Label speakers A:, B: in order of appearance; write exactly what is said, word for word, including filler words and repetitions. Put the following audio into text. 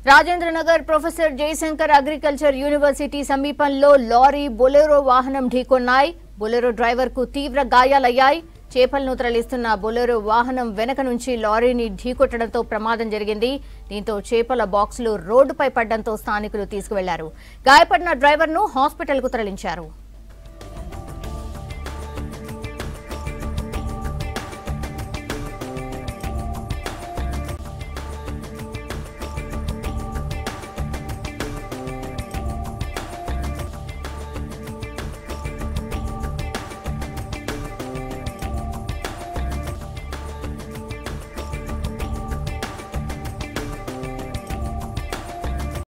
A: Rajendranagar professor Jayashankar agriculture university సమీపంలో lorry Bolero వాహనం ఢీకొన్నాయి. బొలెరో డ్రైవర్ కు తీవ్ర గాయాలయ్యాయి. చేపలను తరలిస్తున్న బొలెరో వాహనం వెనక నుంచి లారీని ఢీకొట్టడంతో ప్రమాదం జరిగింది. దీంతో చేపల బాక్సులు రోడ్డుపై పడడంతో స్థానికులు తీసుకువెళ్లారు. గాయపడిన డ్రైవర్ ను హాస్పిటల్ కు తరలించారు.